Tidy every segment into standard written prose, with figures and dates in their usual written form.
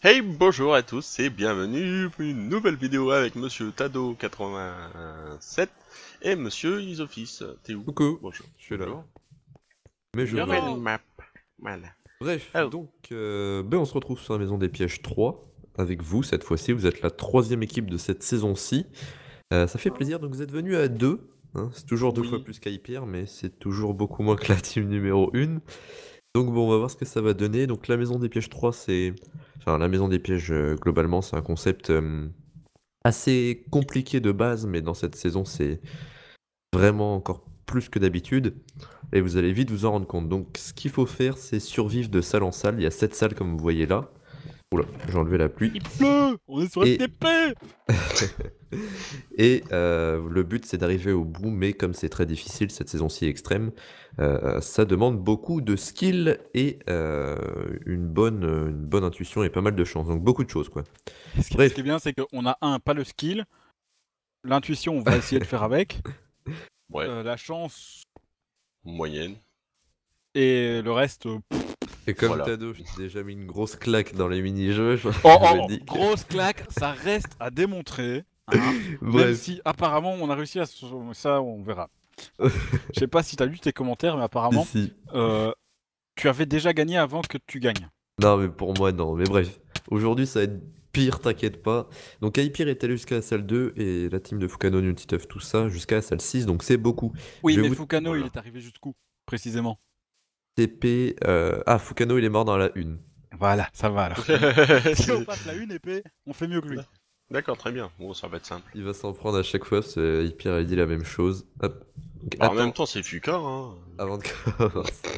Hey, bonjour à tous et bienvenue pour une nouvelle vidéo avec Monsieur Tado87 et Monsieur Isofis. T'es où? Coucou, Bonjour. je suis là. Bonjour. Mais je Nouvelle rêve. map. Voilà. Bref, Oh. donc, on se retrouve sur la Maison des Pièges 3 avec vous cette fois-ci. Vous êtes la troisième équipe de cette saison-ci. Ça fait plaisir, donc vous êtes venus à deux. Hein, c'est toujours deux fois Oui. plus qu'Hyper, mais c'est toujours beaucoup moins que la team numéro 1. Donc bon, on va voir ce que ça va donner. Donc la Maison des Pièges 3, c'est... Enfin, la Maison des Pièges, globalement, c'est un concept assez compliqué de base, mais dans cette saison, c'est vraiment encore plus que d'habitude. Et vous allez vite vous en rendre compte. Donc ce qu'il faut faire, c'est survivre de salle en salle. Il y a 7 salles comme vous voyez là. Oula, j'ai enlevé la pluie. Il pleut. On est sur Et- FTP. Et le but, c'est d'arriver au bout, mais comme c'est très difficile, cette saison-ci extrême, ça demande beaucoup de skill et une bonne intuition et pas mal de chance. Donc beaucoup de choses, quoi. Ce Bref. qui est bien, c'est qu'on a pas le skill. L'intuition, on va essayer de faire avec. Ouais. La chance Moyenne. et le reste. Et comme Voilà. Tado, je t'ai déjà mis une grosse claque dans les mini-jeux. Je me dis que- Grosse claque, ça reste à démontrer. Hein. Même Bref. si apparemment on a réussi à ça, on verra. Je sais pas si t'as lu tes commentaires, mais apparemment Si. tu avais déjà gagné avant que tu gagnes. Non, mais pour moi, non. Mais bref, aujourd'hui, ça va être pire, t'inquiète pas. Donc, Hyper est allé jusqu'à la salle 2 et la team de Fukano, Nutiteuf, tout ça, jusqu'à la salle 6, donc c'est beaucoup. Oui, Je vais mais vous- Fukano, voilà. il est arrivé jusqu'où précisément? TP. Ah, Fukano, il est mort dans la 1. Voilà, ça va alors. Si on passe la une épée, on fait mieux que lui. D'accord, très bien. Bon, ça va être simple. Il va s'en prendre à chaque fois, parce que Hyper a dit la même chose. Hop. Donc, Bah, en attends, même temps, c'est Fuka, hein. avant de commencer.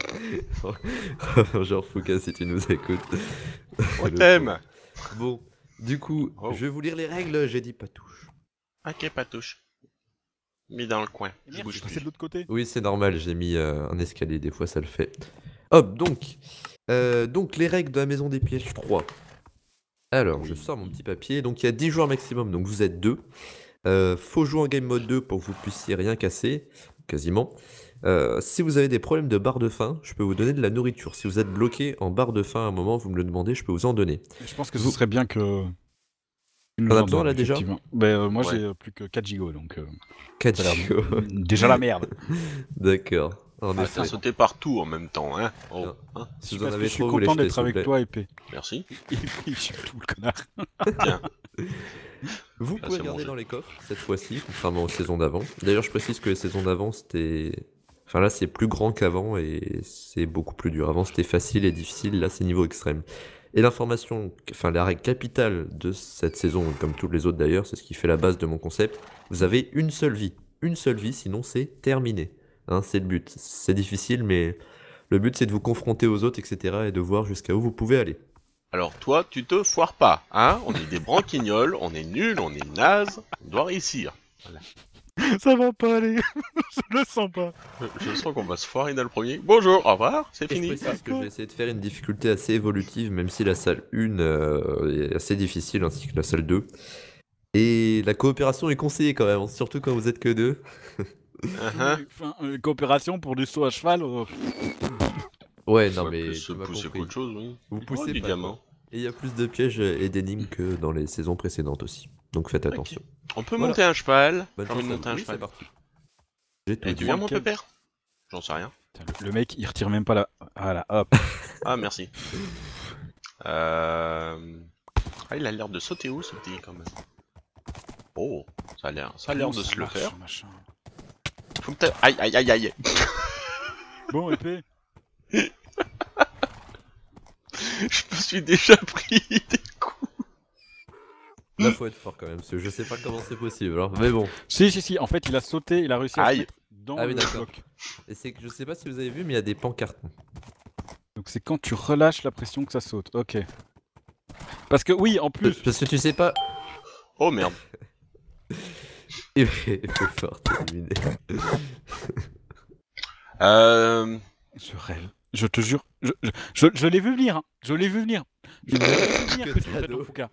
Genre, Fuka, si tu nous écoutes. On Le t'aime. Bon, du coup, Oh. je vais vous lire les règles, j'ai dit pas touche. Ok, pas touche. Mis dans le coin. Et Je merde, je bouge suis passé plus. de l'autre côté. Oui, c'est normal, j'ai mis un escalier, des fois ça le fait. Hop, donc les règles de la Maison des Pièges 3. Alors, je Oui. sors mon petit papier. Donc, il y a 10 joueurs maximum, donc vous êtes 2. Faut jouer en game mode 2 pour que vous puissiez rien casser, quasiment. Si vous avez des problèmes de barre de faim, je peux vous donner de la nourriture. Si vous êtes bloqué en barre de faim à un moment, vous me le demandez, je peux vous en donner. Et je pense que ce Vous- serait bien que. On a besoin là déjà Moi Ouais. j'ai plus que 4 gigots donc. 4 ça a l'air gigots. déjà la merde. D'accord. En Ah, effet. Ça sauter partout en même temps, hein. Oh. Non. Hein. Si vous en Parce que avez je suis trop, vous les content jetez, d'être s'il vous avec plaît. toi, épée. Merci. Il chie tout le connard. Bien. Vous Ah, pouvez c'est regarder bon, dans les coffres cette fois-ci, contrairement aux saisons d'avant. D'ailleurs, je précise que les saisons d'avant, c'était. Enfin, là, c'est plus grand qu'avant et c'est beaucoup plus dur. Avant, c'était facile et difficile. Là, c'est niveau extrême. Et l'information, enfin, la règle capitale de cette saison, comme toutes les autres d'ailleurs, c'est ce qui fait la base de mon concept. Vous avez une seule vie. Une seule vie, sinon c'est terminé. Hein, c'est le but. C'est difficile, mais le but, c'est de vous confronter aux autres, etc. et de voir jusqu'à où vous pouvez aller. Alors toi, tu te foires pas, hein. On est des branquignoles, on est nuls, on est nazes, on doit réussir. Ça va pas aller. Je le sens pas. Je sens qu'on va se foirer dans le premier. Bonjour, au revoir, c'est Et je fini. précise que j'ai essayé de faire une difficulté assez évolutive, même si la salle 1 est assez difficile, ainsi que la salle 2. Et la coopération est conseillée quand même, surtout quand vous êtes que deux. Uh-huh. Enfin, coopération pour du saut à cheval. Ouais, non Ouais, mais plus tu m'as pousser compris. qu'autre chose, oui. Vous Oh, poussez du pas, diamant. quoi. Et il y a plus de pièges et d'énigmes que dans les saisons précédentes aussi. Donc faites attention. On peut Voilà. monter un cheval. Bonne J'ai envie de chance à monter vous. un Oui, c'est cheval. parti. J'ai tout Et dit. tu viens mon Lequel pépère? J'en sais rien. Le mec, il retire même pas la. Voilà, hop. Ah merci. Ah, il a l'air de sauter haut ce petit quand même. Oh, ça a l'air Comment de ça se le marche, faire. machin. Faut que aïe aïe aïe aïe. Bon, épée. Je me suis déjà pris des coups. Là, faut être fort quand même, parce que je sais pas comment c'est possible. Hein. Mais bon. Si. En fait, il a sauté, il a réussi à se Aïe. mettre dans Ah oui, le d'accord. bloc. Et c'est que je sais pas si vous avez vu, mais il y a des pancartes. Donc c'est quand tu relâches la pression que ça saute. Ok. Parce que oui, en plus. Parce que tu sais pas. Oh merde. Il est fort, t'es éliminé. Je rêve. Je te jure. Je l'ai vu venir. Hein. Je l'ai vu venir. Je l'ai vu venir que tu fais ton Fouca.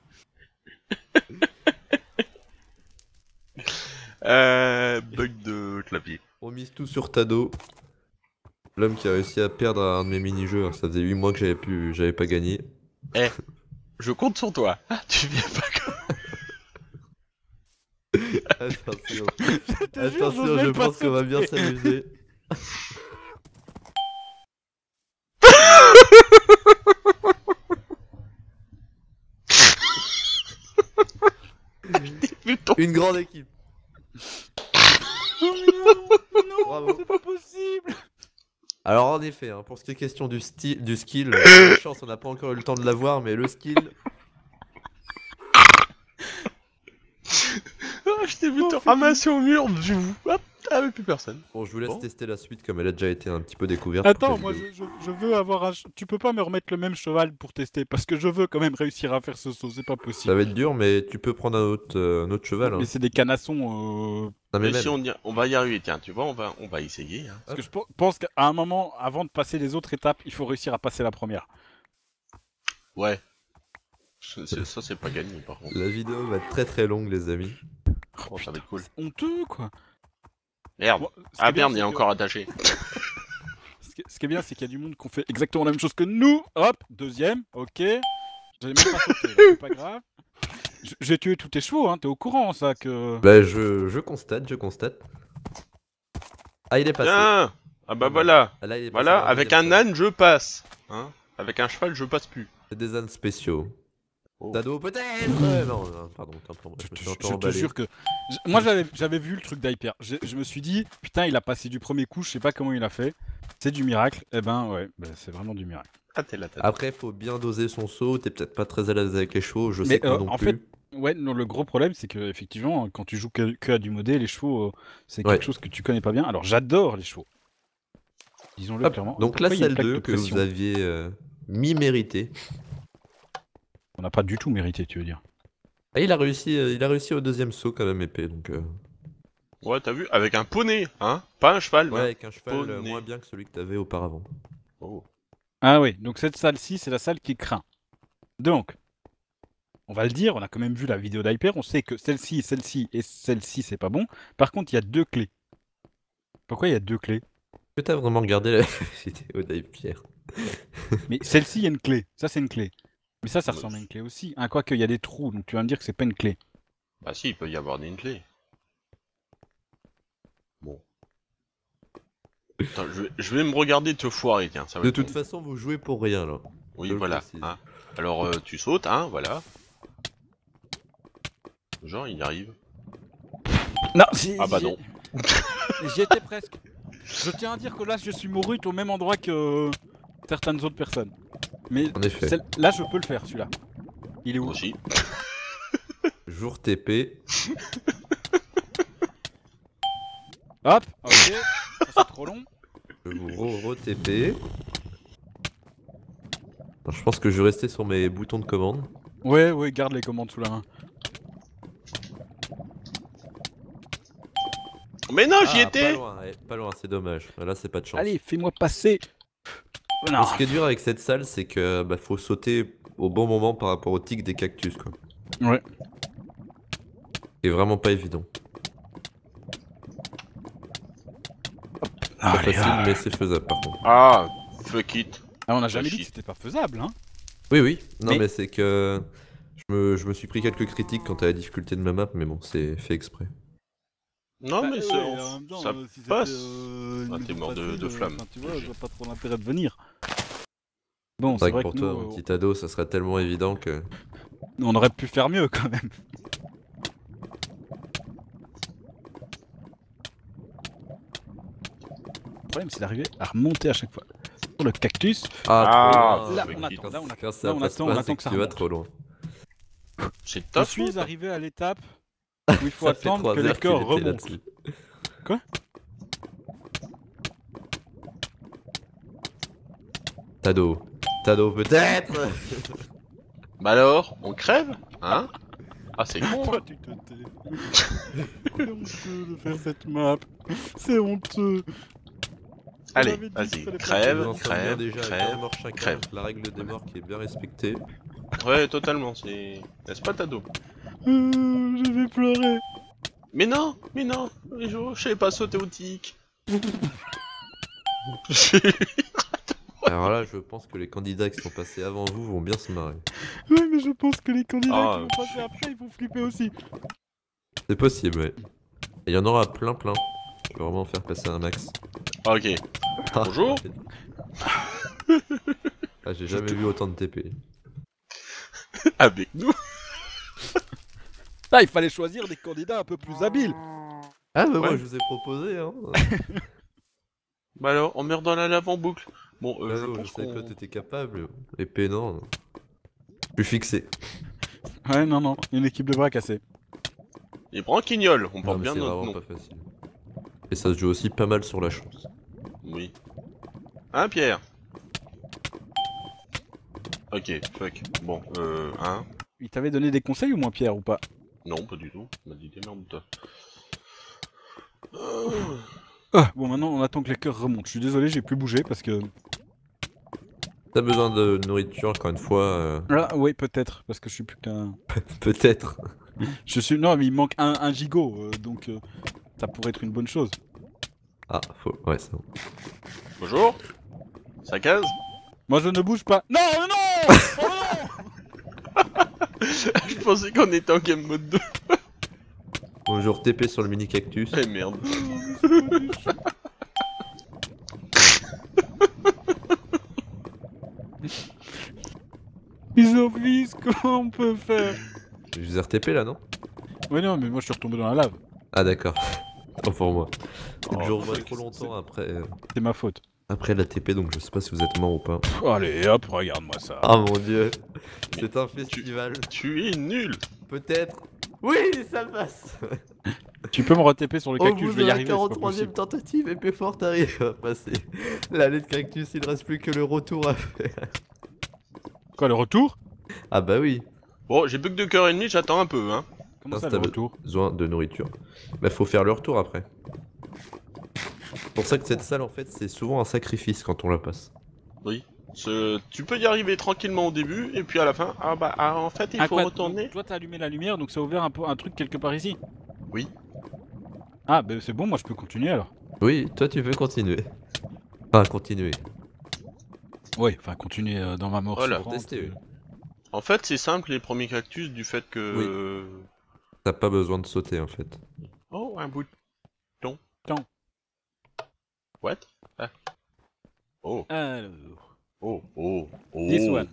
Bug de clavier. On mise tout sur Tado. L'homme qui a réussi à perdre un de mes mini-jeux. Alors, ça faisait 8 mois que j'avais pas gagné. Eh, Je compte sur toi. Ah, tu viens pas comme... Attention, Je te jure, attention, j'ose je même pas pense qu'on va bien sauter. s'amuser. Putain. Une grande équipe. Oh, mais non, Bravo. c'est pas possible. Alors en effet, hein, pour ce qui est question du skill, la chance, on n'a pas encore eu le temps de l'avoir, mais le skill, Ah, je t'ai vu Oh, te Philippe. ramasser au mur, hop, avec plus personne. bon, je vous laisse Bon. tester la suite comme elle a déjà été un petit peu découverte. Attends, pour moi cette vidéo. je veux avoir un. Tu peux pas me remettre le même cheval pour tester parce que je veux quand même réussir à faire ce saut, c'est pas Ça possible. va être dur, mais tu peux prendre un autre cheval. Hein. Mais c'est des canassons. Non, mais Mais même. si on va y arriver, tiens, tu vois, on va essayer. Hein. Parce que je pense qu'à un moment, avant de passer les autres étapes, il faut réussir à passer la première. Ouais. Ça, c'est pas gagné, par contre. La vidéo va être très très longue, les amis. Oh, ça va être cool. C'est honteux quoi. Merde. Bon, ce qui Ah est bien, merde, il est c'est encore attaché. Ce qui est bien, c'est qu'il y a du monde qui ont fait exactement la même chose que nous. Hop, deuxième, ok. J'allais même pas sauter, là, c'est pas grave. J'ai tué tous tes chevaux, hein, t'es au courant ça que. Bah, je constate, je constate. Ah, il est passé. Tiens. Ah bah voilà. Ah, là, il est passé Voilà, dans la avec un deuxième salle. âne, je passe. Hein. Avec un cheval, je passe plus. C'est des ânes spéciaux. Oh. Tado, peut-être Non, non, pardon, tant pour moi. Je me suis un peu Je te emballé. jure que. Moi j'avais vu le truc d'Hyper. Je me suis dit, putain, il a passé du premier coup, je sais pas comment il a fait. C'est du miracle. Eh ben ouais, ben, c'est vraiment du miracle. Ah, t'es là, t'es là. Après, faut bien doser son saut. T'es peut-être pas très à l'aise avec les chevaux. Je Mais, sais que moi non en plus. fait, ouais, non, le gros problème, c'est que effectivement, quand tu joues que à du modé, les chevaux, c'est Ouais. quelque chose que tu connais pas bien. Alors j'adore les chevaux. Disons-le Hop, clairement. donc la Pourquoi il y a une salle plaque 2 de que pression vous aviez mi-mérité. On n'a pas du tout mérité, tu veux dire. Ah, il a réussi au deuxième saut quand même épée. Donc, Ouais, t'as vu? Avec un poney, hein? Pas un cheval, ouais, mais... avec un cheval poney. moins bien que celui que t'avais auparavant. Oh. Ah oui, donc cette salle-ci, c'est la salle qui craint. Donc, on va le dire, on a quand même vu la vidéo d'Hyper, on sait que celle-ci et celle-ci, c'est pas bon. Par contre, il y a deux clés. Pourquoi il y a deux clés? Est-ce que t'as vraiment regardé la vidéo d'Hyper? Mais celle-ci, il y a une clé. Ça, c'est une clé. Mais ça ressemble à une clé aussi. Hein, quoique, il y a des trous, donc tu vas me dire que c'est pas une clé. Bah si, il peut y avoir une clé. Bon. Attends, je vais me regarder te foirer, tiens. Ça va De être toute bon. façon, vous jouez pour rien là. Oui, je le voilà. précise. Hein. Alors, tu sautes, hein, voilà. Genre, il y arrive. Non, Ah bah non. J'y étais presque. Je tiens à dire que là, je suis mouru au même endroit que certaines autres personnes. Mais En effet. là, je peux le faire, celui-là. Il est où? Moi aussi. Jour TP. Hop, ok. Ça, c'est trop long. Je vous re-TP. Je pense que je vais rester sur mes boutons de commande. Ouais, garde les commandes sous la main. Mais non, j'y Ah, étais. pas loin, c'est dommage. Là, c'est pas de chance. Allez, fais-moi passer. Non. Ce qui est dur avec cette salle, c'est que faut sauter au bon moment par rapport au tic des cactus, quoi. Ouais. C'est vraiment pas évident. Pas Allez, facile, mais c'est faisable par contre. Ah, fuck it. on a jamais dit shit. que c'était pas faisable, hein. Oui, oui. Non, Mais- mais c'est que je me suis pris quelques critiques quant à la difficulté de ma map, mais bon, c'est fait exprès. Non, Bah, mais ouais, ça, en même temps, ça si c'était, passe. une Ah, t'es mission mort de facile, flamme. enfin, tu vois, je vois pas trop l'intérêt de venir. Bon, C'est c'est vrai vrai que que pour nous, toi, mon petit ado, ça serait tellement évident que. on aurait pu faire mieux quand même. Le problème, c'est d'arriver à remonter à chaque fois. Sur le cactus, Ah, trop loin. là, fuck on it. attend, là, on Quand attend, ça là, on passe attend, pas, on c'est attend que ça tu vas remonte. trop loin. C'est Je ta faute. suis arrivé à l'étape où il faut Ça fait attendre 3 que heures les corps qu'il était remontent. là-dessus. Quoi? Tado. Tado, peut-être. Bah alors, on crève? Hein? Ah, c'est con. Toi, tu te tais. C'est honteux de faire cette map. C'est honteux. On Allez, avait dit qu'il vas-y, fallait pas crève, Vous en sommes bien crève, déjà avec crève. un mort chacun, crève. la règle des morts qui est bien respectée. Ouais, totalement, c'est... N'est-ce pas, Tado? Je vais pleurer. Mais non, je savais pas sauter au tic. Alors là, je pense que les candidats qui sont passés avant vous vont bien se marrer. Ouais, mais je pense que les candidats Ah, qui vont passer après, ils vont flipper aussi. C'est possible, ouais. Et il y en aura plein. Je vais vraiment en faire passer un max. Ah, ok. Ah, Bonjour. Ah, j'ai jamais vu autant de TP. Avec nous. Là, il fallait choisir des candidats un peu plus habiles. Ah bah moi Ouais. je vous ai proposé hein. Bah alors, on meurt dans la lave en boucle. Bon, Bah je non, pense je savais que qu'on... toi t'étais capable. Épée non. Je suis fixé. Ouais, non, une équipe de bras cassés. Les branquignoles, on Non porte mais bien c'est notre vraiment nom. pas facile. Et ça se joue aussi pas mal sur la chance. Oui. Hein, Pierre? Ok, fuck. Bon, hein? Il t'avait donné des conseils ou moins, Pierre, ou pas? Non, pas du tout. Il m'a dit démerde-toi. Ah, bon, maintenant, on attend que les cœurs remontent. Je suis désolé, j'ai plus bougé parce que... T'as besoin de nourriture encore une fois Ah, oui, peut-être, parce que je suis plus qu'un... peut-être. Je suis... Non, mais il manque un gigot, donc ça pourrait être une bonne chose. Ah, faut. Ouais, c'est bon. Bonjour? Ça case? Moi, je ne bouge pas. Non, non, oh, non. Je pensais qu'on était en game mode 2. Bonjour, TP sur le mini cactus. Eh merde. Isofis, comment on peut faire? Je vous ai RTP là, non? Ouais, non, mais moi, je suis retombé dans la lave. Ah d'accord. Tant pour moi. Oh, je revois c'est- trop longtemps C'est ma faute. après la TP, donc je sais pas si vous êtes mort ou pas. Allez, hop, regarde-moi ça. Ah mon dieu. Mais C'est un festival. Tu es nul. Peut-être. Oui, ça passe. Tu peux me re-TP sur le Au cactus, bout je de vais y la arriver, c'est pas 43ème possible. tentative, épée forte arrive à passer. L'allée de cactus, il ne reste plus que le retour à faire. Quoi, le retour? Ah bah oui. Bon, j'ai plus que 2 cœurs et demi, j'attends un peu, hein. Comment Non, ça, si le t'as retour? besoin de nourriture. Bah faut faire le retour après. C'est pour ça que cette salle en fait c'est souvent un sacrifice quand on la passe. Oui. Tu peux y arriver tranquillement au début, et puis à la fin, en fait, il Ah, faut quoi, retourner. donc, toi, t'as allumé la lumière, donc ça a ouvert un truc quelque part ici? Oui. Ah, bah c'est bon, moi, je peux continuer, alors. Oui, toi tu peux continuer. Enfin continuer. Ouais, enfin, continuer dans ma mort Voilà. souffrante. Tester, oui. En fait, c'est simple, les premiers cactus, du fait que... T'as pas besoin de sauter en fait. Oh, un bouton. Tant. What? Ah. Oh, Alors... oh, oh, oh. This one.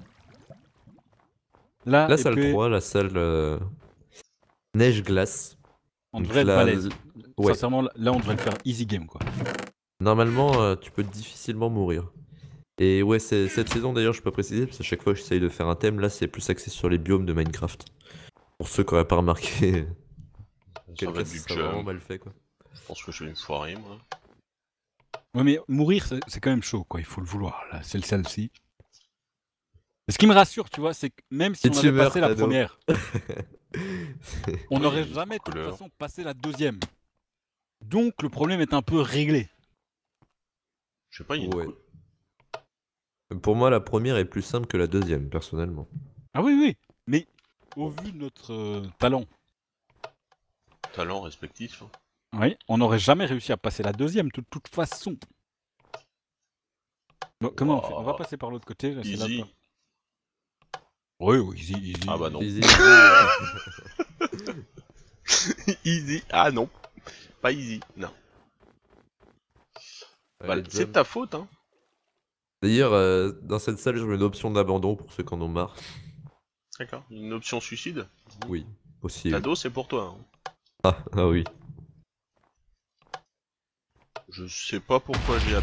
Là, La salle épée, 3, la salle neige-glace. on Donc devrait être la- balèze. Ouais. Sincèrement, là, on devrait le faire easy game, quoi. Normalement, tu peux difficilement mourir. Et ouais, cette saison d'ailleurs, je peux préciser, parce qu'à chaque fois que j'essaye de faire un thème, là c'est plus axé sur les biomes de Minecraft. Pour ceux qui n'auraient pas remarqué, Ça quel va cas être ce du serait vraiment jump. mal fait quoi. Je pense que je vais me foirer, moi. Ouais, mais mourir, c'est quand même chaud, quoi. Il faut le vouloir, là. C'est celle-ci. Ce qui me rassure, tu vois, c'est que même si Et on tu avait meurs, passé la Tado. première, on n'aurait Oui, jamais, de toute couleur. façon, passé la deuxième. Donc, le problème est un peu réglé. Je sais pas, il y a une Ouais. Pour moi, la première est plus simple que la deuxième, personnellement. Ah oui, oui. Mais, au vu de notre talent, talent respectif. Hein. oui, on n'aurait jamais réussi à passer la deuxième, de toute façon. Bon, comment on fait? On va passer par l'autre côté. là, c'est là, Easy. quoi. Oui, oui, easy, easy. Ah bah non. Easy. Easy. Ah non. Pas easy. Non. Bah, Allez, c'est jump. de ta faute, hein. D'ailleurs, dans cette salle, je mets une option d'abandon pour ceux qui en ont marre. D'accord. Une option suicide. Oui, aussi. Tado, c'est pour toi. Hein. Ah oui. Je sais pas pourquoi j'ai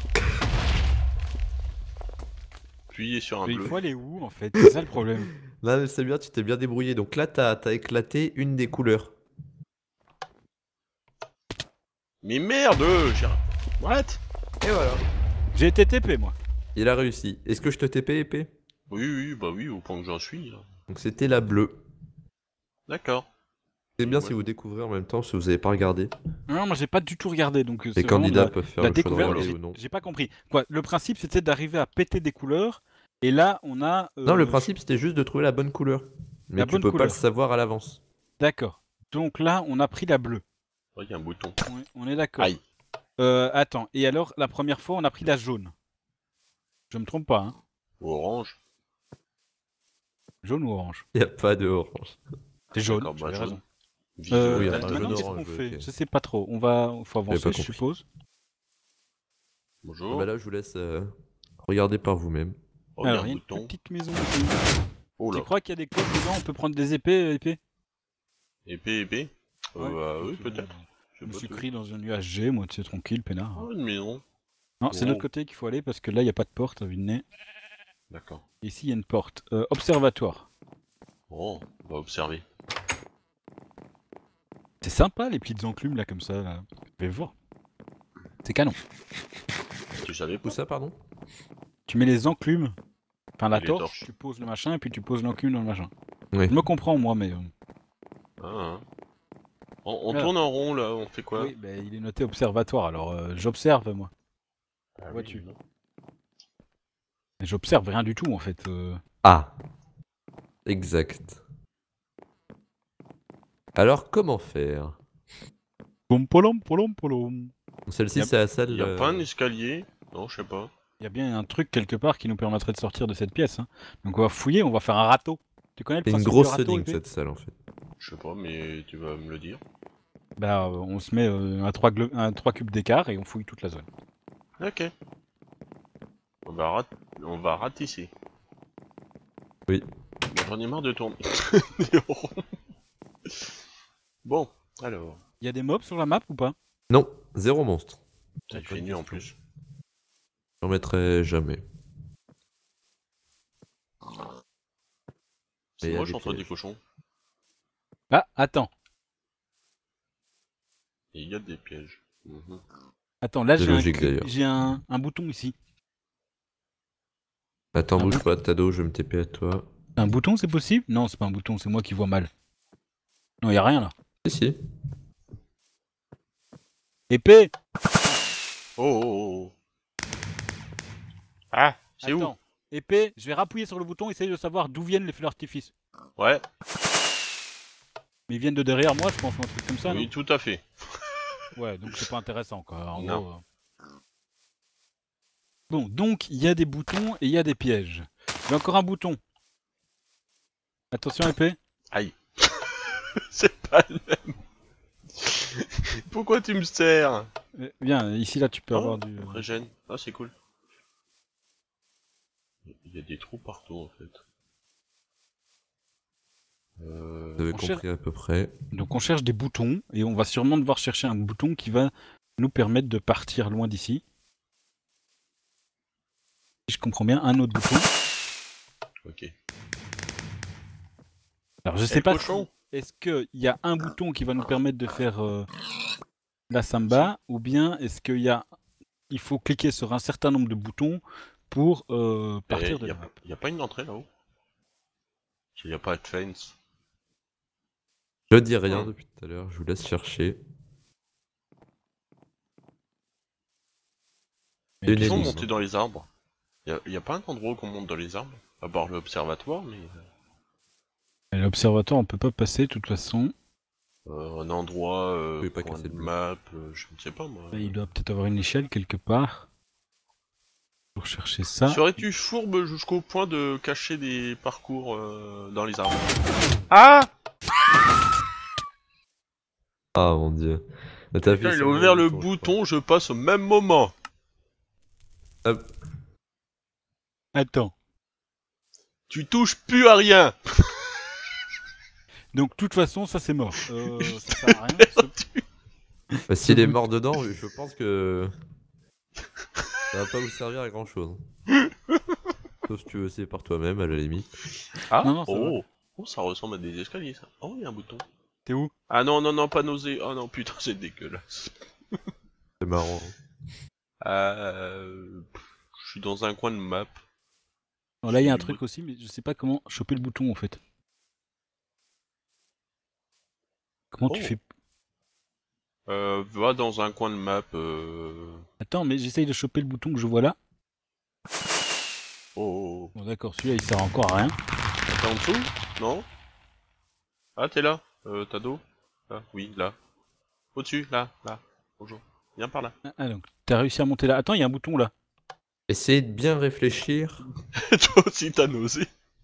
appuyé sur un Mais il bleu. faut aller où, en fait? C'est ça le problème. Là, mais c'est bien, tu t'es bien débrouillé. Donc là, t'as éclaté une des couleurs. Mais merde, j'ai... What? Et voilà. J'ai été TP, moi. Il a réussi. Est-ce que je te TP épée? Oui, bah oui, au point que j'en suis. Là. Donc c'était la bleue. D'accord. C'est bien Ouais. si vous découvrez en même temps, si vous avez pas regardé. Non, moi j'ai pas du tout regardé, donc Les c'est vraiment candidats de peuvent faire la le choix de découverte. regarder ou non. J'ai pas compris. Quoi, le principe c'était d'arriver à péter des couleurs, et là on a. Non, le principe c'était juste de trouver la bonne couleur. Mais La tu bonne peux pas le couleur. savoir à l'avance. D'accord. Donc là on a pris la bleue. Ouais, il y a un bouton. On est d'accord. Aïe. Attends, et alors la première fois on a pris la jaune. Je me trompe pas, hein. Orange. Jaune ou orange? Il n'y a pas de orange. C'est jaune, D'accord, bah, j'avais jaune. raison. Visio Oui, Delta. enfin, Maintenant, jaune qu'est-ce qu'on orange, fait? ok. Je sais pas trop. Faut avancer, pas je compris. suppose. Bonjour. Bah là, je vous laisse regarder par vous-même. Oh, il y a Alors, un il y a une bouton. petite maison ici. Oh Tu là. crois qu'il y a des coffres dedans? On peut prendre des épées? Épée. Ouais. Oui, C'est bon. peut-être. Je me sais suis pas pris dans un nuage G, moi, tu sais, tranquille, peinard. Oh, une maison. Non, c'est de Oh. l'autre côté qu'il faut aller parce que là, il n'y a pas de porte à vue de nez. D'accord. Ici, il y a une porte. Observatoire. Oh, on va observer. C'est sympa, les petites enclumes, là, comme ça. Là. Vous pouvez voir. C'est canon. Tu savais pas? Où ça, pardon? Tu mets les enclumes, enfin la Et les torche, torches. tu poses le machin, et puis tu poses l'enclume dans le machin. Oui. Je me comprends, moi, mais... Ah. On Alors. tourne en rond, là. On fait quoi? Oui, ben, il est noté observatoire, alors j'observe, moi. Ah, vois-tu. oui, non. Mais j'observe rien du tout, en fait. Ah. Exact. Alors, comment faire? Pom polom polom polom. Celle-ci, Yep. c'est la salle... Il y a pas un escalier? Non, je sais pas. Il y a bien un truc quelque part qui nous permettrait de sortir de cette pièce. Hein. Donc on va fouiller, on va faire un râteau. Tu connais le C'est une principe du grosse râteau, énigme, épée cette salle, en fait. Je sais pas, mais tu vas me le dire. Bah, on se met à 3 cubes d'écart et on fouille toute la zone. Ok. On va ratisser. Oui. Bon, j'en ai marre de tourner. Bon, alors. Il y a des mobs sur la map ou pas? Non, zéro monstre. Ça il Pas fait de nuit en question. plus. J'en mettrai jamais. C'est Et il y a moche des entre des pièges. cochons. Ah, attends. Et il y a des pièges. Mhm. Attends, là C'est logique, d'ailleurs. j'ai un bouton ici. Attends, Ah bouge bon pas, Tado, je vais me TP à toi. Un bouton, c'est possible? Non, c'est pas un bouton, c'est moi qui vois mal. Non, y a rien là. Si, si. Épée! Oh, oh, oh. Ah, c'est où? Attends. Épée, je vais rappuyer sur le bouton, essayer de savoir d'où viennent les feux d'artifice. Ouais, Mais ils viennent de derrière moi, je pense, ou un truc comme ça, oui, tout à fait. non? Ouais, donc c'est pas intéressant, quoi. En Non. gros. Bon, donc il y a des boutons et il y a des pièges. J'ai encore un bouton. Attention, épée. Aïe. C'est pas le même. Pourquoi tu me sers? Viens, ici, là, tu peux Oh, avoir du... Régène. Ah, c'est cool. Il y a des trous partout en fait. Vous avez On compris à peu près. Donc on cherche des boutons, et on va sûrement devoir chercher un bouton qui va nous permettre de partir loin d'ici. Si je comprends bien, un autre bouton. Ok. Alors je sais Eh, pas cochon. si... Est-ce qu'il y a un bouton qui va nous permettre de faire la samba, ou bien est-ce qu'il y a... Il faut cliquer sur un certain nombre de boutons pour partir de la map. Y a pas une entrée là-haut? Il y a pas de fence. Je dis rien Hmm. depuis tout à l'heure, je vous laisse chercher. Mais Une Ils sont énigme. montés dans les arbres. Y a pas un endroit où on monte dans les arbres? À part l'observatoire, mais... L'observatoire, on peut pas passer de toute façon. un endroit, pouvez pas coin casser de le bloc. map, je ne sais pas moi. Là, il doit peut-être avoir une échelle quelque part. Pour chercher ça. Serais-tu fourbe jusqu'au point de cacher des parcours dans les arbres? Ah! Ah mon dieu. T'as Putain, appuyé il sur a le ouvert le je crois. bouton, je passe au même moment. Hop. Attends. Tu touches plus à rien. Donc, de toute façon, ça c'est mort. Ça sert à rien. Bah, s'il est mort dedans, je pense que ça va pas vous servir à grand chose. Sauf si tu veux essayer par toi-même à la limite. Ah, Non, non, ça oh. Oh, ça ressemble à des escaliers ça. Oh, il y a un bouton. T'es où? Ah non, non, non, pas nausée. Oh non, putain, c'est dégueulasse. C'est marrant. Je suis dans un coin de map. Alors là, il y a un truc aussi, mais je sais pas comment choper le bouton en fait. Comment tu Oh. fais? Va dans un coin de map. Attends, mais j'essaye de choper le bouton que je vois là. Oh. Bon, d'accord, celui-là il sert encore à rien. T'es en dessous? Non? Ah, t'es là? Tado? Ah, oui, là. Au-dessus, là, là. Bonjour. Viens par là. Ah, donc t'as réussi à monter là. Attends, il y a un bouton là. Essayez de bien réfléchir. Toi aussi t'as nausé.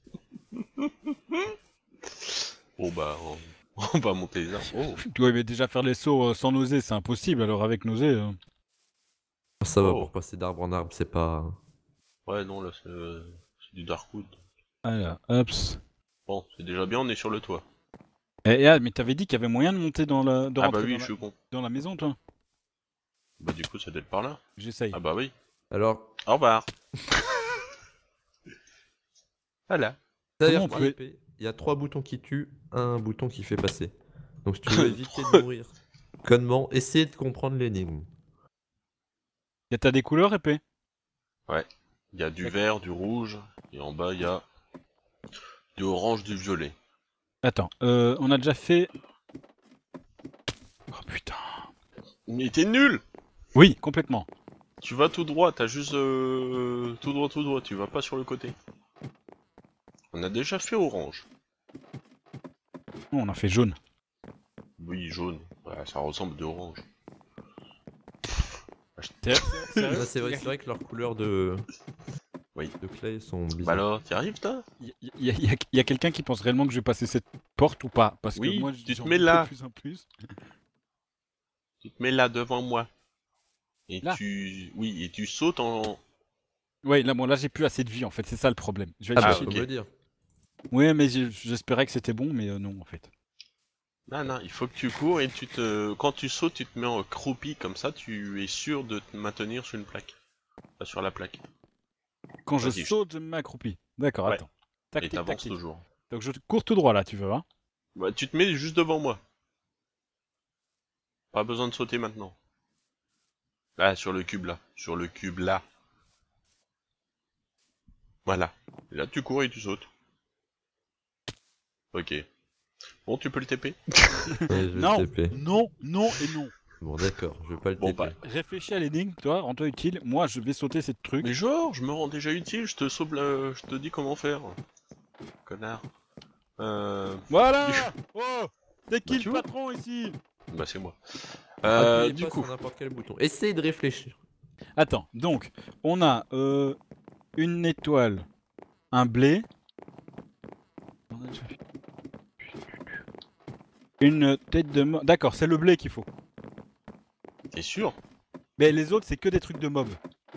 Bon bah, on va monter les arbres. Oh, Ouais, mais déjà faire les sauts sans nauser, c'est impossible. Alors avec nausée, Ça va Oh. pour passer d'arbre en arbre, c'est pas... ouais non là c'est du Darkwood. voilà, hops. Bon, c'est déjà bien, on est sur le toit. Mais t'avais dit qu'il y avait moyen de monter dans la, de Ah bah rentrer oui, dans, je suis con. dans la maison, toi. Bah du coup ça doit être par là. J'essaye. Ah bah oui. Alors, Au revoir. Voilà. d'ailleurs, on pour peut- l'épée, il y a 3 boutons qui tuent, un bouton qui fait passer. Donc si tu veux éviter de mourir connement, essayez de comprendre l'énigme. T'as des couleurs épée? Il y a du vert, du rouge, et en bas il y a du orange, du violet. Attends, on a déjà fait... Oh putain. Mais t'es nul! Oui, complètement. Tu vas tout droit, t'as juste tout droit, tu vas pas sur le côté. On a déjà fait orange. Oh, on a fait jaune. Oui, jaune. Ouais, ça ressemble de orange. Là, c'est vrai que leurs couleurs de... Oui. de clay sont Bah bizarres. alors, t'y arrives toi? Il y a quelqu'un qui pense réellement que je vais passer cette porte ou pas? Parce Oui, que moi, tu te j'en mets doute là. de plus en plus. Tu te mets là devant moi. Et Là. et tu sautes en... Ouais, là, bon, là, j'ai plus assez de vie, en fait. C'est ça le problème. Je vais Ah aller bah, Ah, faut ok. me le dire. Ouais, mais j'espérais que c'était bon, mais non, en fait. Non, non, il faut que tu cours et quand tu sautes, tu te mets en croupi, comme ça tu es sûr de te maintenir sur une plaque. Enfin, sur la plaque. Quand je Vas-y, saute, je m'accroupis. D'accord, Ouais. attends. Et Tactique, t'avances tactique. toujours. Donc je cours tout droit là, tu veux, hein? Bah, tu te mets juste devant moi. Pas besoin de sauter maintenant. Là, sur le cube là. Sur le cube là. Voilà. Et là, tu cours et tu sautes. Ok. Bon, tu peux le TP. Ouais, je vais Non, le TP. non, non et non. Bon, d'accord, je vais pas le Bon, TP. bah. Réfléchis à l'énigme, toi, rends-toi utile. Moi, je vais sauter cette truc. Mais genre, je me rends déjà utile, je te sauve je te dis comment faire. Connard. Voilà. Oh, c'est qui Bah, tu le vois. patron ici? Bah, c'est moi. Appuyez Du pas coup. sur n'importe quel bouton. Essayez de réfléchir. Attends, donc, on a une étoile, un blé, une tête de mob. D'accord, c'est le blé qu'il faut. T'es sûr? Mais les autres, c'est que des trucs de mob.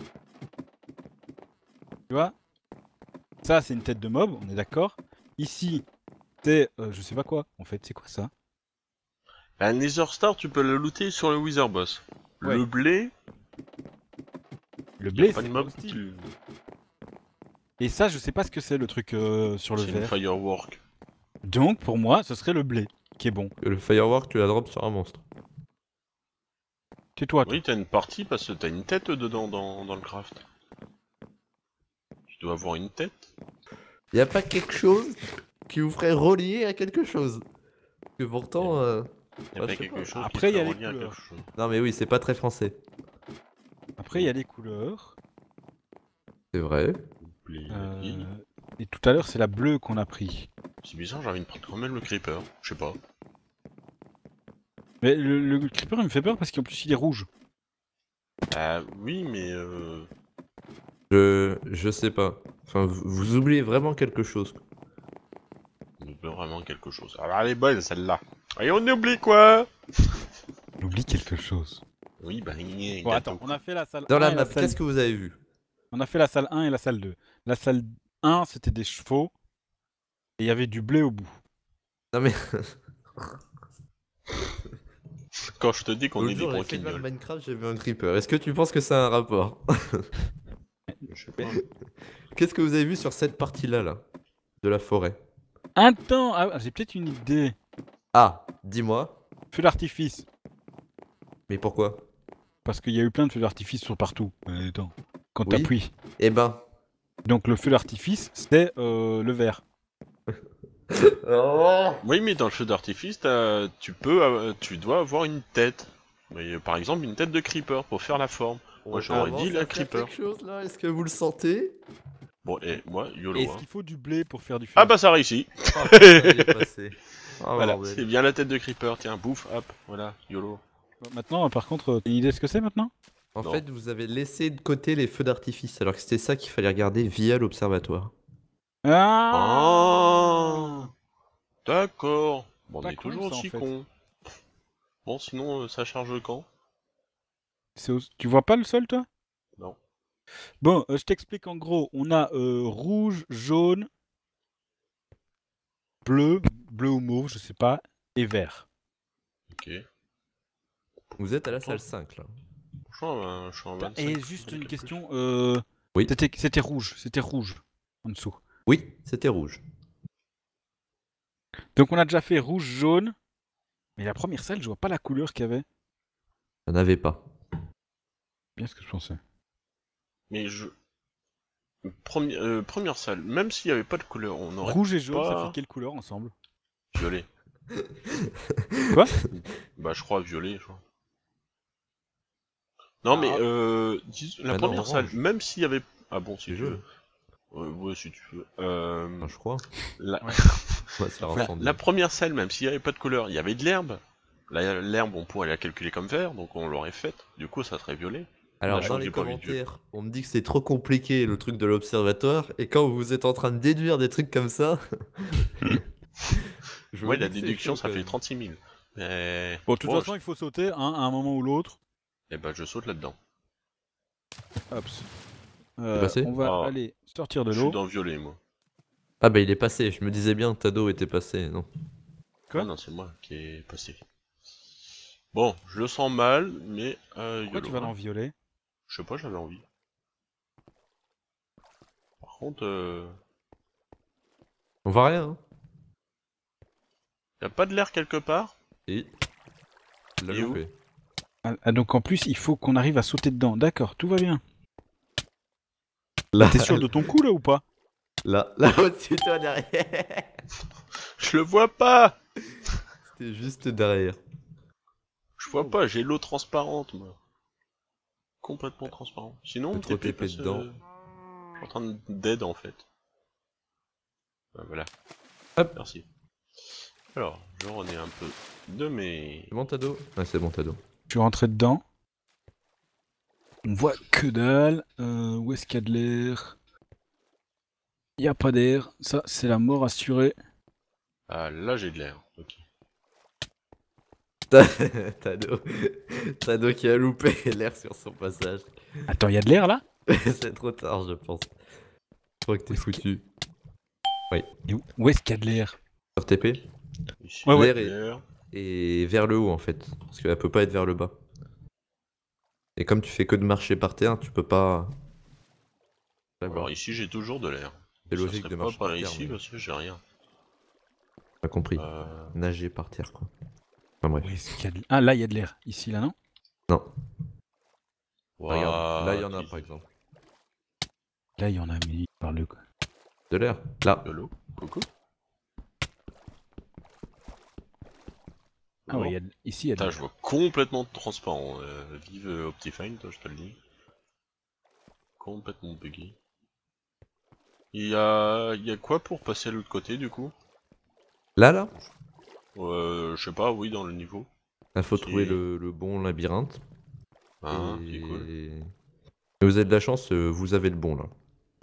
Tu vois? Ça, c'est une tête de mob, on est d'accord. Ici, c'est je sais pas quoi, en fait, c'est quoi ça? Un Nether Star, tu peux le looter sur le Wither Boss. Ouais. Le blé, Le y a blé, pas de c'est mob, hostile. Et ça, je sais pas ce que c'est le truc sur le c'est une verre. firework. Donc, pour moi, ce serait le blé qui est bon. Le firework, tu la drops sur un monstre. Tais-toi, toi. Oui, t'as une partie parce que t'as une tête dedans dans le craft. Tu dois avoir une tête. Y a pas quelque chose qui vous ferait relier à quelque chose? Que pourtant... Y a Ouais, pas je sais quelque pas. chose Après, qui y a serait les relié à couleurs. quelque chose. Non mais oui, c'est pas très français. Après, il y a les couleurs. C'est vrai. Blé, Et tout à l'heure, c'est la bleue qu'on a pris. c'est bizarre, j'ai envie de prendre quand même le creeper. Je sais pas. Mais le creeper, il me fait peur parce qu'en plus, il est rouge. Ah oui, mais Je sais pas. Enfin, vous oubliez vraiment quelque chose. on oublie vraiment quelque chose. Alors elle est bonne celle-là. Et on oublie quoi? On oublie quelque chose. Oui, bah il Bon, attends, on a fait la salle Dans 1 la et map, la salle... qu'est-ce que vous avez vu? On a fait la salle 1 et la salle 2. La salle 1, c'était des chevaux. Et il y avait du blé au bout. Non mais... Quand je te dis qu'on est L'autre des jour, j'ai fait le branquignoles. Minecraft, j'ai vu un creeper. Est-ce que tu penses que ça a un rapport? Je sais pas. Qu'est-ce que vous avez vu sur cette partie-là, là? De la forêt? Attends, ah, j'ai peut-être une idée. Ah, dis-moi. Feu d'artifice. Mais pourquoi? Parce qu'il y a eu plein de feux d'artifice sur partout. Attends. Quand Oui. t'appuies. Eh ben... Donc le feu d'artifice, c'était le vert. Oh. Oui, mais dans le feu d'artifice, tu dois avoir une tête. Mais, par exemple, une tête de creeper pour faire la forme. Moi, j'aurais dit la creeper. quelque chose, là? Est-ce que vous le sentez? Bon, et moi, YOLO. Est-ce Hein. qu'il faut du blé pour faire du feu Ah bah ça réussit. Ah, putain, il est passé. Ah, Voilà, bordel. c'est bien la tête de creeper. Tiens, bouffe, hop, voilà, YOLO. Maintenant, par contre, t'as une idée de ce que c'est maintenant? En Non. fait, vous avez laissé de côté les feux d'artifice, alors que c'était ça qu'il fallait regarder via l'observatoire. Ah, Ah, d'accord. Bon, on pas est con toujours ça en aussi fait. con. Bon, sinon, ça charge quand? Tu vois pas le sol toi? Non. Bon, je t'explique en gros. On a rouge, jaune, bleu, bleu ou mauve, je sais pas, et vert. Ok. Vous êtes à la Pourtant, salle 5 là. franchement, je suis en 25. Et juste une avec le plus. question, Oui. c'était rouge en dessous. Oui, c'était rouge. Donc on a déjà fait rouge, jaune, mais la première salle, je vois pas la couleur qu'il y avait. Ça n'avait pas. Bien ce que je pensais. Mais première salle, même s'il n'y avait pas de couleur, on aurait Rouge et jaune, ça fait pas quelle couleur ensemble? violet. Quoi? Bah, je crois violet, je crois. Non, mais Ah. la Ah non, première salle, orange. même s'il y avait. Ah bon, si Tu tu veux? veux. Ouais, si tu veux. Enfin, je crois. La... Ouais. Ouais, ça la, ressemble la bien. première salle, même s'il n'y avait pas de couleur, il y avait de l'herbe. L'herbe, on pourrait la calculer comme vert, donc on l'aurait faite. Du coup, ça serait violet. Alors, Je dans crois que les j'ai pas envie de violet. commentaires, on me dit que c'est trop compliqué le truc de l'observatoire, et quand vous êtes en train de déduire des trucs comme ça, je Ouais, me la dis que c'est déduction, chaud ça quand fait même. 36 000. Mais. Bon, de toute Bon, façon, il faut sauter hein, à un moment ou l'autre. eh ben, je saute là-dedans. Hop. C'est passé? On va Ah, aller sortir de je suis l'eau. dans violet, moi. Ah bah il est passé, je me disais bien Tado était passé, non. Quoi? Ah non, c'est moi qui est passé. Bon, je le sens mal, mais Pourquoi tu YOLO, vas hein. dans violet? Je sais pas, j'avais envie. Par contre, On voit rien, hein. y a pas de l'air quelque part? Et... l'a Et où? loupé. Donc en plus, il faut qu'on arrive à sauter dedans. D'accord, tout va bien. Là, T'es sûr de ton coup là ou pas? là au-dessus de toi derrière. Je le vois pas! C'était juste derrière. Je vois pas, j'ai l'eau transparente, moi. Complètement transparent. Sinon, Faut trop TP TP passe, dedans. je suis en train d'aide en fait. Ah, voilà. Hop. Merci. Alors, je renais un peu de mes... C'est bon Tado? Ah c'est bon Tado. Je suis rentré dedans. On voit que dalle. Où est-ce qu'il y a de l'air? Il n'y a pas d'air. Ça, c'est la mort assurée. Ah, là j'ai de l'air. Ok. Tado. Tado qui a loupé l'air sur son passage. Attends, il y a de l'air là? C'est trop tard je pense. Je crois que t'es Où est-ce foutu. Et où est-ce qu'il y a de l'air? Sur TP? Ici, Ouais, ouais. j'ai de L'air l'air. et vers le haut en fait. Parce qu'elle peut pas être vers le bas. Et comme tu fais que de marcher par terre, tu peux pas... Alors ici j'ai toujours de l'air. C'est Ça logique serait de pas marcher par par terre, ici mais- parce que j'ai rien. Pas compris. Euh... Nager par terre quoi. Enfin bref. Où est-ce qu'il y a de... Ah, là, il y a de l'air. Ici, là, non? Non. Waouh, Regarde, là il y en a par exemple. Là, il y en a, mais il parle quoi. De l'air. Là. De l'eau. Coucou. Ah ouais, ici, il y a de Putain, l'air. je vois complètement transparent. Vive Optifine, toi, je te le dis. Complètement buggy. Il y a quoi pour passer à l'autre côté du coup? Là. Je sais pas, oui, dans le niveau. Il faut Qui trouver est- le bon labyrinthe. Ah, qui est cool. Et vous avez de la chance, vous avez le bon là.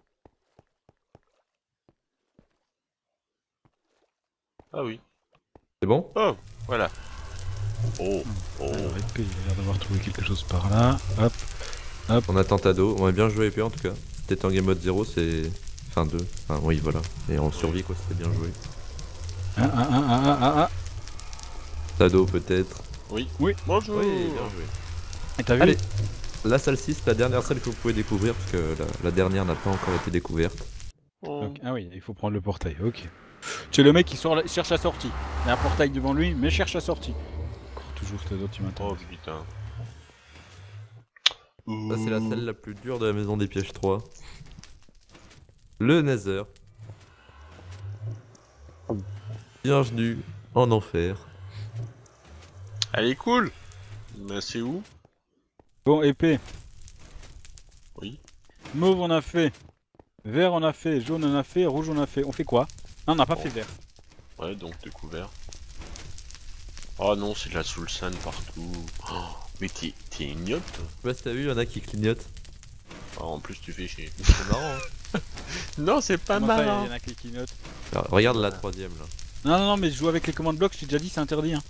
Ah oui. C'est bon? Oh, voilà. Oh, oh. Alors, épée, il a l'air d'avoir trouvé quelque chose par là. Hop. On attend Tado. On a bien joué épée en tout cas. Peut-être en game mode 0, c'est... Enfin 2. Enfin oui, voilà. Et en survie quoi, c'était bien joué. Ah. Tado peut-être. Oui. Oui. Bonjour. Oui, bien joué. Et t'as vu? Allez, la salle 6, la dernière salle que vous pouvez découvrir, parce que la dernière n'a pas encore été découverte. Oh. Donc, ah oui, il faut prendre le portail, ok. C'est le mec qui cherche la sortie. Il y a un portail devant lui, mais cherche la sortie. Encore toujours tes autres, tu m'attends. Oh putain. Ça c'est la salle la plus dure de la maison des pièges 3. Le Nether. Bienvenue en enfer. Elle est cool. Mais c'est où? Bon, épée. Oui. Mauve, on a fait. Vert, on a fait. Jaune, on a fait. Rouge, on a fait. On fait quoi? Non, on n'a pas Bon. fait vert. Ouais, donc découvert. Oh non, c'est de la soul sand partout. Oh, Mais t'es ignoble, toi. Je sais pas si t'as vu, il y en a qui clignotent. Ah, en plus, tu fais chier. C'est marrant, hein. Non, c'est pas Comment ça, marrant. il y en a qui clignotent? Alors, regarde la troisième là. Non, non, non, mais je joue avec les commandes blocs, je t'ai déjà dit, c'est interdit. Hein.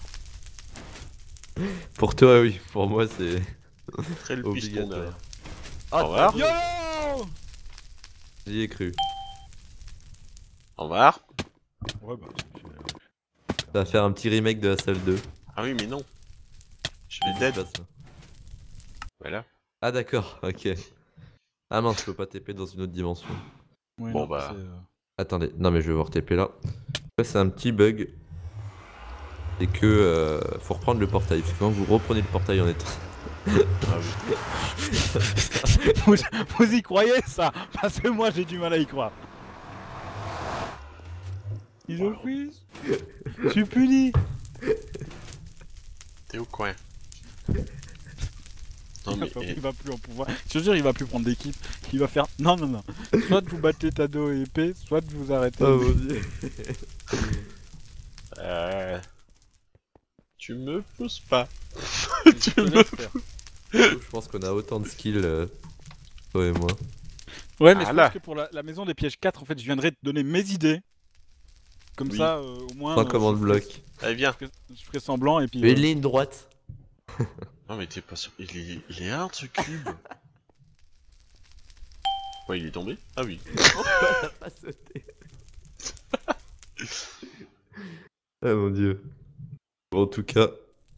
Pour toi, oui. Pour moi, c'est Très le piston obligatoire. derrière. Ah, Au revoir. Yo J'y ai cru. Au revoir. Ouais, bah. Ça va faire un petit remake de la salle 2. Ah oui, mais non. Je vais Qu'est-ce qui dead. se passe, là? Voilà. Ah d'accord, ok. Ah mince, je peux pas TP dans une autre dimension. Ouais, Bon, non, bah. c'est, Attendez, non mais je vais voir TP là. Ça c'est un petit bug. C'est que faut reprendre le portail. C'est quand vous reprenez le portail en état. Ah oui. vous y croyez ça? Parce que moi j'ai du mal à y croire. Ils ont fils. Je suis puni. T'es au coin. Non, mais. Il va plus en pouvoir. Je te jure, il va plus prendre d'équipe. Il va faire. Non, non, non. Soit vous battez Tado et épée, soit vous arrêtez. Oh mon dieu. Tu me pousses pas. Je tu te me. laisse faire. Je pense qu'on a autant de skills, toi et moi. Ouais, mais Ah je là. pense que pour la maison des pièges 4, en fait, je viendrai te donner mes idées. Comme Oui. ça, au moins. Pas comment le bloc. Allez, viens. Je ferai semblant et puis. Une ligne droite. Non, mais t'es pas sûr. Il est hard ce cube. Ouais, il est tombé. Ah oui. T'as pas sauté. Ah mon dieu. Bon, en tout cas,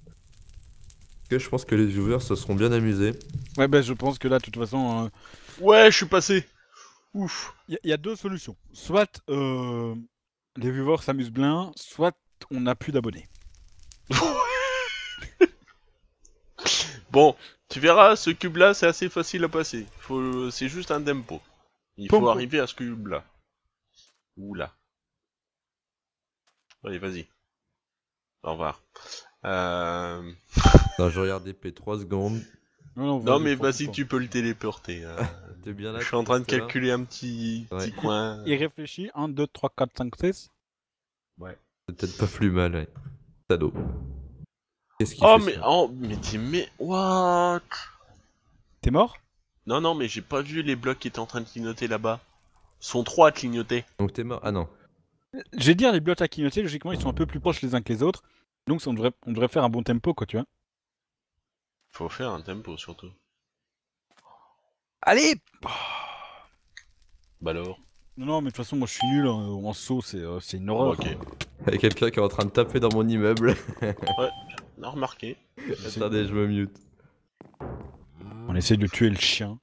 je pense que les viewers se seront bien amusés. Ouais, ben je pense que là, de toute façon, Ouais, je suis passé. Ouf. il y a deux solutions. Soit les viewers s'amusent bien, soit on n'a plus d'abonnés. Bon, tu verras, ce cube-là, c'est assez facile à passer. C'est juste un tempo. Il faut Pompo. arriver à ce cube-là. Oula. Allez, vas-y. Au revoir. Non, je regarde épée 3 secondes. Non, mais prends vas-y, ton temps. tu peux le téléporter. T'es bien là. Je suis tu en train de restes là calculer un petit Ouais. coin. Il réfléchit. 1, 2, 3, 4, 5, 6. Ouais. C'est peut-être pas plus mal, ouais. Tado. Qu'est-ce qu'il Oh, fait mais, ça oh, mais t'es what? T'es mort? Non, non, mais j'ai pas vu les blocs qui étaient en train de clignoter là-bas. Ils sont trois à clignoter. Donc t'es mort. Ah non. J'ai dit les blocs à clignoter, logiquement, ils sont un peu plus proches les uns que les autres. Donc on devrait faire un bon tempo, quoi, tu vois. Faut faire un tempo, surtout. Allez! Bah alors. Non, non, mais de toute façon, moi je suis nul en saut, c'est une horreur. Ok. Il y a quelqu'un qui est en train de taper dans mon immeuble. On a remarqué. Attendez, je me mute. On essaie de tuer le chien.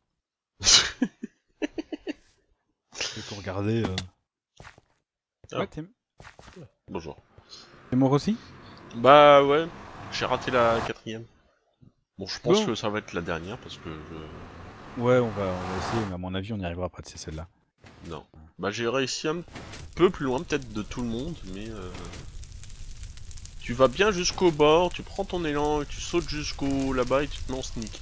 Et pour regarder. Ah. Ouais, t'es Bonjour. mort aussi? Bah ouais, j'ai raté la quatrième. Bon, je pense Bon. que ça va être la dernière parce que je... Ouais, on va essayer, mais à mon avis, on n'y arrivera pas, c'est celle-là. Non. Bah j'ai réussi un peu plus loin peut-être de tout le monde, mais tu vas bien jusqu'au bord, tu prends ton élan, et tu sautes jusqu'au là-bas et tu te mets en sneak.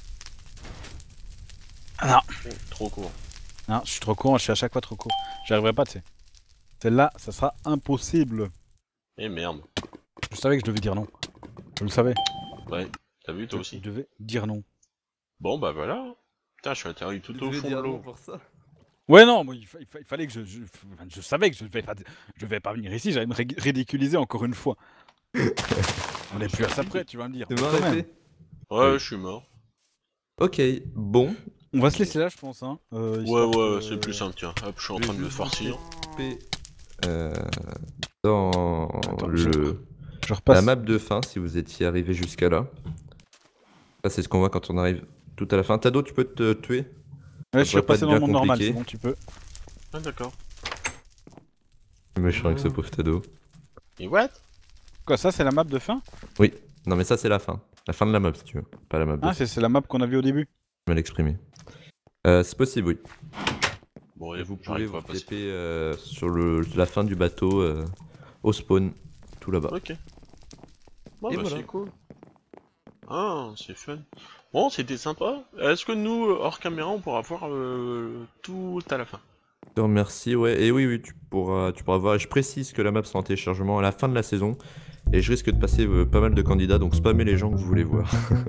Ah non. Oh, trop court. Non, je suis trop court, je suis à chaque fois trop court. J'y arriverai pas, tu sais. Celle-là, ça sera impossible. Eh merde. Je savais que je devais dire non. Je le savais. Ouais, t'as vu toi Je aussi. devais dire non. Bon bah voilà. Putain, je suis atterri tout au fond de l'eau. pour ça. Ouais, non, moi, il fallait que je savais que je devais pas venir ici, j'allais me ridiculiser encore une fois. On est plus à ça près, tu vas me dire. T'es mort Quand même. épée Ouais, Oui. je suis mort. Ok, bon. On va se laisser là, je pense. Hein, Ouais, histoire ouais, que- c'est plus simple, tiens. Hop, je suis en Je train vais de me juste farcir. taper, dans Attends, le... Je repasse. la map de fin, si vous étiez arrivé jusqu'à là. Ça, c'est ce qu'on voit quand on arrive tout à la fin. Tado, tu peux te tuer? Ouais, je suis devrait pas repassé être dans le bien monde normal, compliqué. c'est bon, tu peux. Ah d'accord. Je suis méchant avec ce pauvre Tado. Et what? Quoi, ça, c'est la map de fin? Oui. Non, mais ça, c'est la fin. La fin de la map, si tu veux. Pas la map de Ah, fin. c'est la map qu'on a vue au début. Mal exprimé. C'est possible, oui. Bon, Et et vous pouvez j'arrive vous pas à passer. TP sur la fin du bateau, au spawn, tout là-bas. Ok. Bon, Et bah voilà. c'est cool. Ah, c'est fun. Bon, c'était sympa. Est-ce que nous, hors caméra, on pourra voir tout à la fin? te remercie, ouais. Et oui, tu pourras voir. Et je précise que la map sera en téléchargement à la fin de la saison. Et je risque de passer pas mal de candidats, donc spammez les gens que vous voulez voir.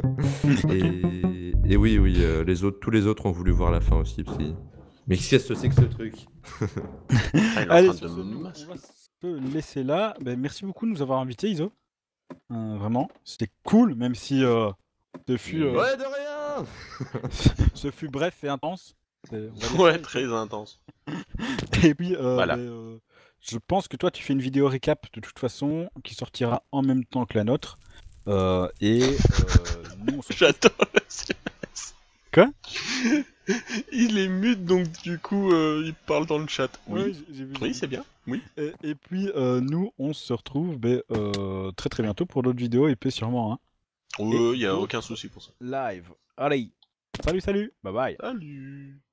Et oui, tous les autres ont voulu voir la fin aussi. Mais qu'est-ce que c'est que ce truc? Ah, il est Allez, en train sur de ce, me nous, on masser. va se laisser là. Ben, merci beaucoup de nous avoir invités, Iso. Vraiment, c'était cool, même si ce fut, Ouais, de rien! ce fut bref et intense. On va dire Ouais, ça, très intense. Et puis, Voilà. je pense que toi, tu fais une vidéo récap de toute façon qui sortira en même temps que la nôtre. Nous, on se retrouve. J'adore la CMS. Quoi? Il est mute, donc du coup, il parle dans le chat. Oui, Ouais, j'ai vu. oui, c'est bien. Oui. Et puis, nous, on se retrouve très très bientôt pour d'autres vidéos, et puis sûrement, hein. Il y a d'autres aucun souci pour ça. live. Allez, salut, bye bye. Salut.